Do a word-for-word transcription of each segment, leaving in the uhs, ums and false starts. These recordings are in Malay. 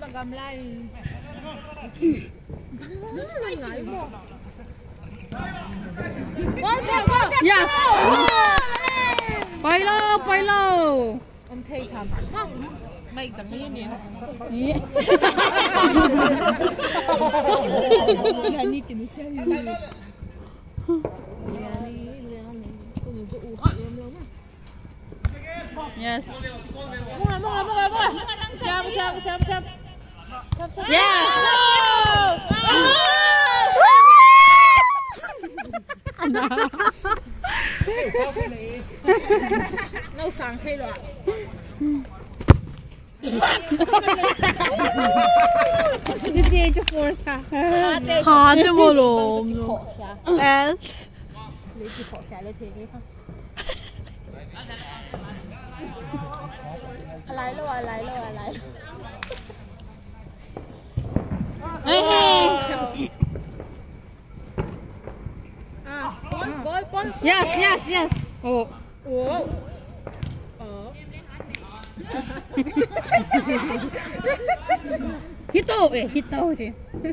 magamlay. Ngay mo. Yes. Quay lô, quay lô. Ông thầy thầm. Mày chẳng nghe nhỉ? Là đi tìm xem gì. Yes. Mua mua mua mua. Xem xem xem xem. Yes. Nấu sáng thay rồi. Cái gì cho force ha? Hả chứ vô lùm. Yes. Lấy cái khổ trả lời thế đi không? Lại luôn à, lại luôn à, lại luôn. Hey hey. À, ball, ball, ball. Yes, yes, yes. Oh. Oh. Hito eh, hito chứ.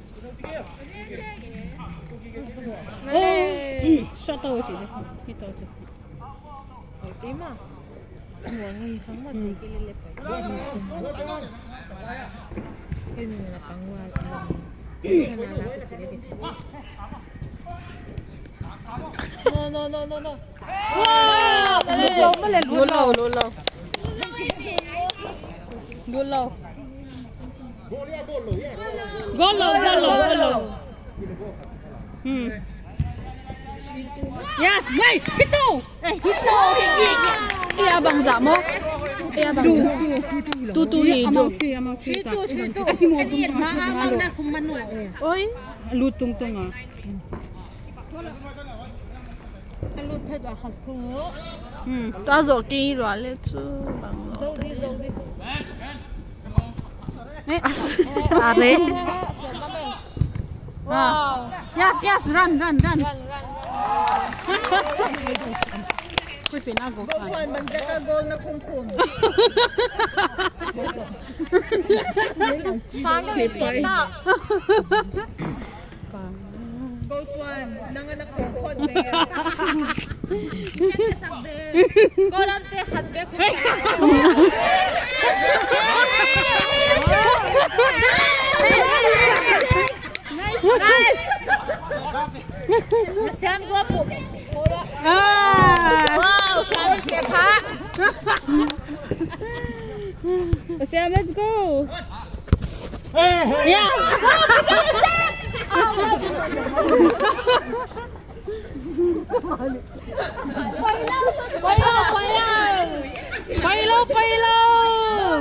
Oh, shuttle chứ, hito chứ. Tí mà. Mỗi ngày sáng mà thấy cái lẹp cái cái mình là căng qua cái này là cái gì cái no no no no no wow lâu mới lên Lùa lâu, lùa lâu. Lùa lâu. Go low, go low, go low. Hmm. Yes, wait, hito. Eh, hito, hito. Iya bang zamo. Iya bang. Tu tu hi. Amau chi, amau chi. Situ situ. Aki mo tung Ma amam na kumano. Oi, lutung tung ah. Salut hết vào học phố. Hmm. Ta zo ki lo le chu bang. Dâu đi dâu đi. Eh, are. Wow. Yes, yes, run, run, run. Run run. Kuy pinago ka. Goal man ka goal na kumkum. Sana ipit na. Goal one, nanganak ko pod be. Yan sabi. Goal ante khatbe ko. Nice. Sam guapo. Ah! Wow, Sam keta. Sam, let's go. Yeah. Pailaw, pailaw. Pailaw, pailaw.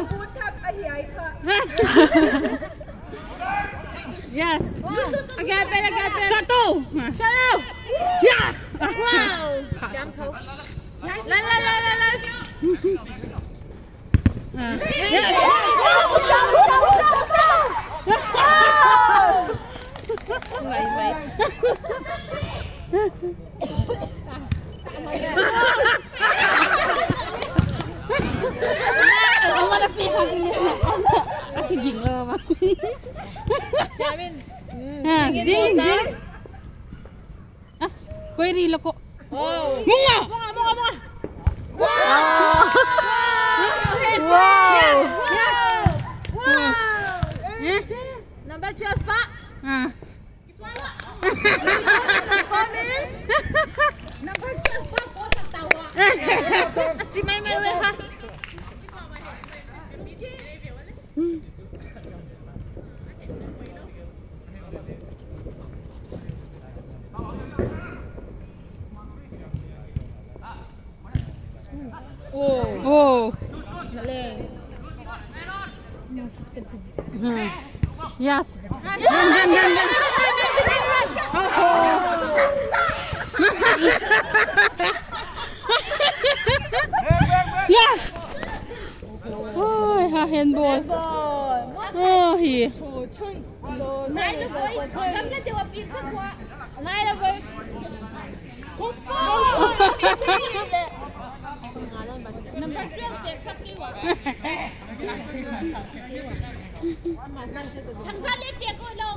Yes. Again, again, again. Satu. Satu. Yeah. Wow. Sam thấu. Lên lên lên lên lên. Yeah. Mày mày. Ông mà phi không đi. Aku ding lo mà. Samin. Ha, ding ding. As, koi ri lo ko. Wow. Munga. Munga munga munga. Wow. Wow. Wow. Wow. Number twelve, Pak. Ah. Number twelve, Pak. Kau tak tahu. Si Mai Mai Wei ha. Oh. Oh. Boleh. Hmm. Yes. Run, run, run, run. Oh. Yes. Oh, ha handball. Oh, hi. Này là với gắm lên điều biến sắc quá. Này là với cúp number twelve sắc kia quá. thằng ra lên tiệc rồi đâu.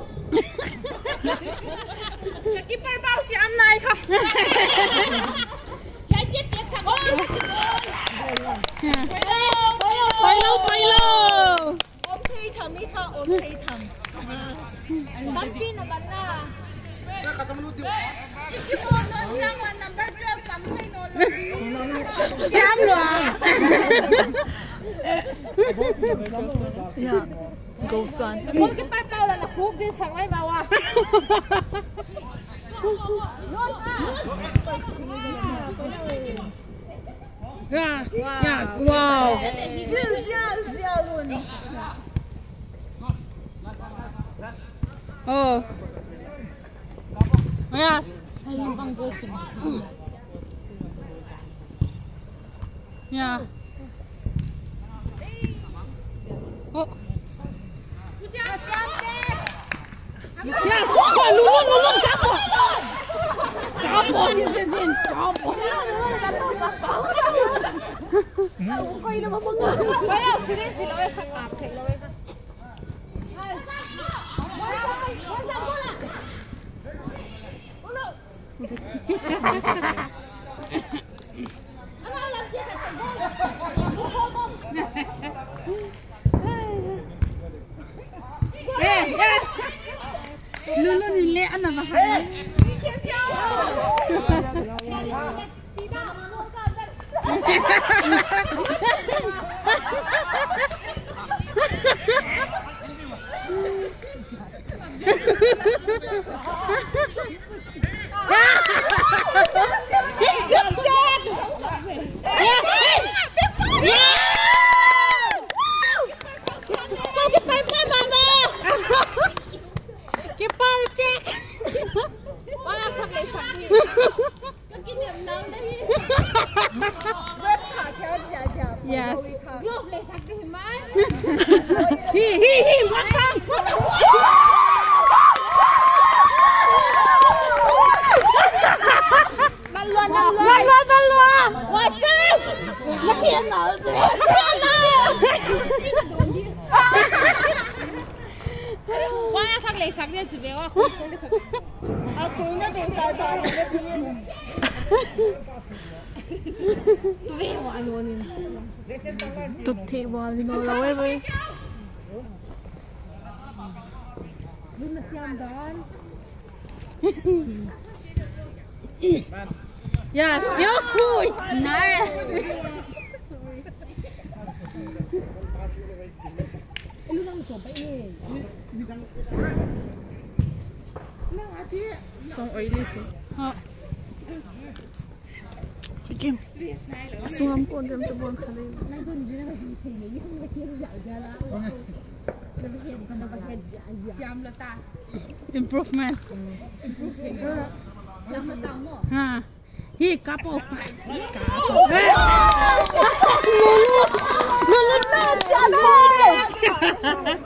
Cái keeper bao xì ăn nàyค่ะ Cái chiếc tiệc sẵn rồi. Quay lâu quay lâu. ôm thi thầm đi thôi, ôm thi thầm. Bắn pin là bắn à. Nó ra ngoài number twelve cắm hay nó là Dám luôn. Yeah. Go son. có cái bát bao là nó cuốc đi sẵn ấy vào à. Yeah. Yeah. Wow. Dưa dưa dưa luôn. Oh. Yes. Ayun pang goal. Yeah. Oh. Yeah. Oh, lulun lulun kapo. Kapo ni Zezin. Kapo. Quay nó mà mga. Wala, sirin sila ay kakapit. Eh, yes. Lulun ni le ana ba ha? Yes. Lúc lấy sạch thì mãi. Hi hi hi, bắt thang. Bắn luôn, bắn luôn. Bắn luôn, bắn luôn. Wow, sao? Nó khiến nó. Wow, thằng lấy sạch thì chỉ biếtว่าคุณคุณ À túi nó túi xài xài nó túi. Tụi hoa luôn. Tụt thị bò đi nó lâu ấy với. Luôn là xem đón. Yes, yo cool. Nãy. Xong ấy đi. Hả? Kim. Xuống âm côn cho em buồn khá đi. Improvement. Ha. Hi couple. Couple. Lulu. Lulu na chả thôi.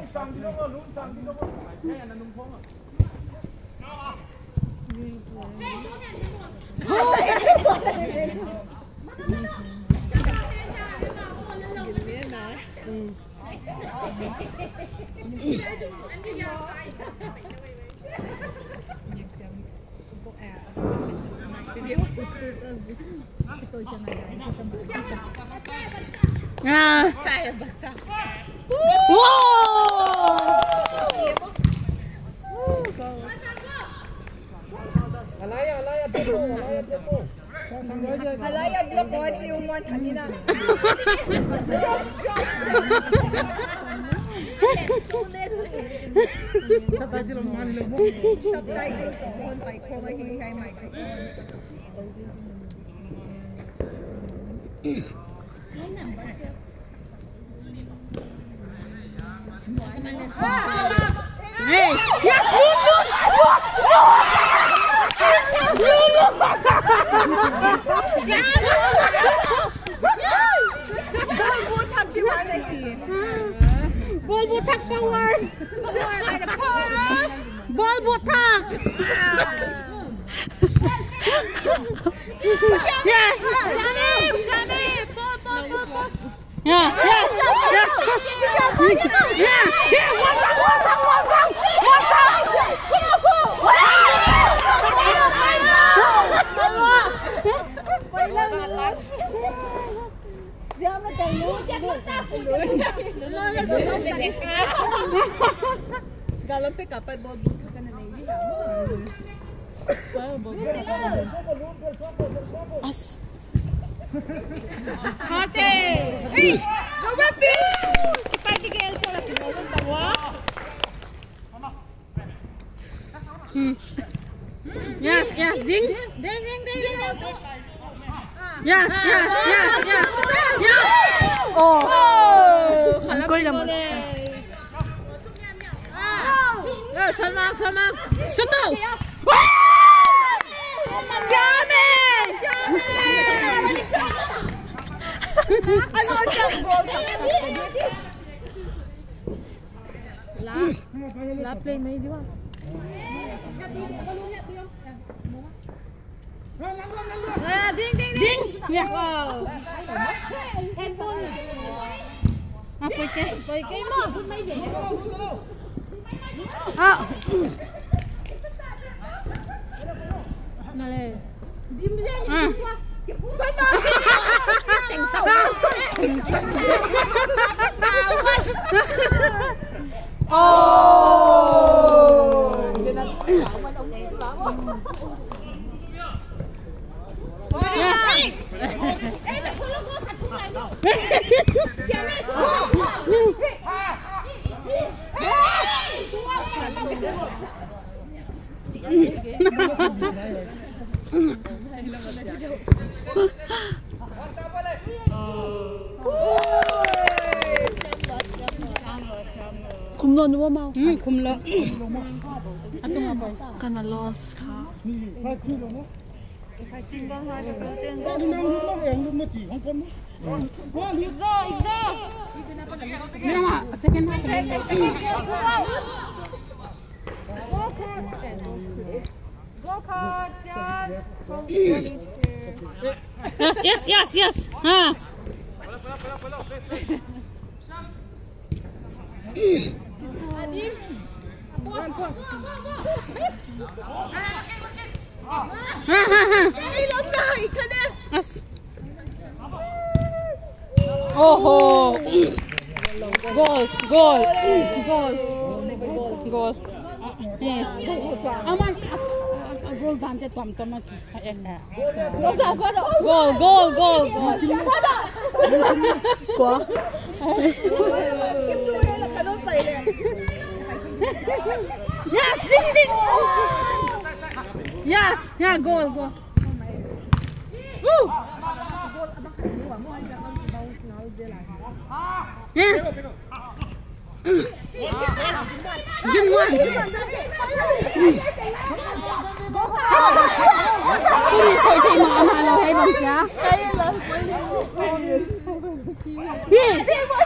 À, wow. Alaya blok ko si umwan kanina. Subtitle ko on by ko hi hi microphone. Hey, yes, Lulu. Boy butak di mana hi? Ball butak power. Ball butak. Yes. Sammy, Sammy, po po po po. Yeah, yes. Yeah, yeah, what's up, what's up, what's up, what's up? Galang pick up at ball boot ka na navy ha. As. Hati. Hey, go Rafi. Ipati kay Elsa na tinulong tawa. Hmm. Yes, yes, ding. Ding ding ding ding. Yes, yes, yes, yes. Yes. Oh. Ang koy naman. Yo, salmak, salmak. Suto. Siame! Siame! Ano ang siyang goal? La. La play may di ba? Ah, ding ding ding. Yeah. Wow. Ah, por qué? Boy kay mo, good may be. Ah. Nale. Di mo yan. Ah. Ting tao. Ting tao. Oh. Yes. Eh, kulong ko sa tulay mo. Siame. Kumlo nuwa mau. Hmm, kumlo. Ato nga boy. Kana lost ka. Mira ma, second half. Go card, John. Yes, yes, yes, yes. Ha. Adim. Ha ha ha. Ilam na! Ika na! Yes. Oh, goal, goal, goal, goal. Eh, aman, goal dante tom tom at eh. Goal, goal, goal. Kwa? Yes, ding ding. Yes, yeah, goal, goal. Woo! Yeah. Dừng luôn. Ui, thôi thì nó mà là hay bằng chá. Đi.